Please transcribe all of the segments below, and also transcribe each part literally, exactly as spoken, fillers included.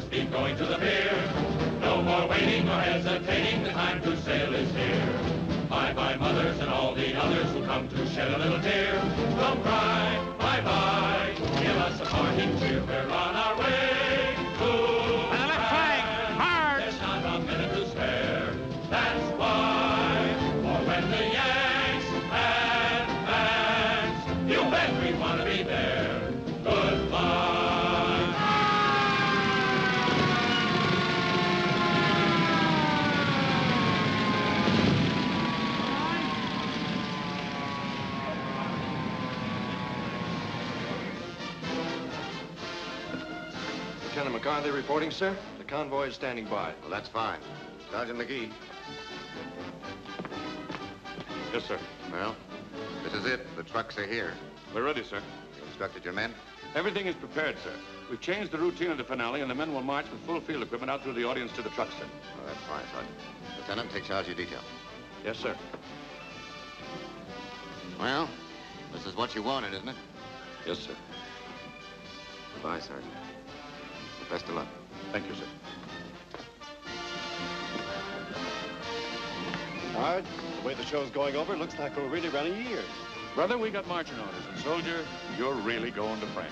steam going to the pier. No more waiting nor hesitating, the time to sail is here. Bye-bye mothers and all the others who come to shed a little tear. Don't cry, bye-bye, give us a parting cheer. We're on our way to on the left flank, hard. There's not a minute to spare. That's why, for when the Yanks advance, you bet we want to be there. Goodbye. Lieutenant McCarthy reporting, sir. The convoy is standing by. Well, that's fine. Sergeant McGee. Yes, sir. Well, this is it. The trucks are here. We're ready, sir. You instructed your men? Everything is prepared, sir. We've changed the routine of the finale, and the men will march with full field equipment out through the audience to the trucks, sir. Oh, that's fine, Sergeant. Lieutenant, take charge of your detail. Yes, sir. Well, this is what you wanted, isn't it? Yes, sir. Goodbye, Sergeant. Best of luck. Thank you, sir. Hard. The way the show's going over, it looks like we're really running years. Brother, we got marching orders, and soldier, you're really going to France.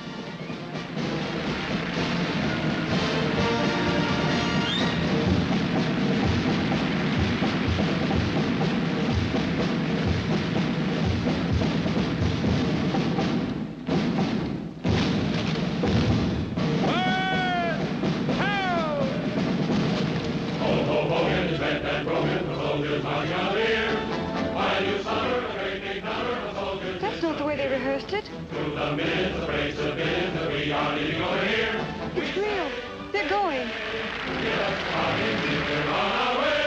It? Through the minutes, the race of men that we are leading over here. It's real. They're going. Give us a party, we're on our way.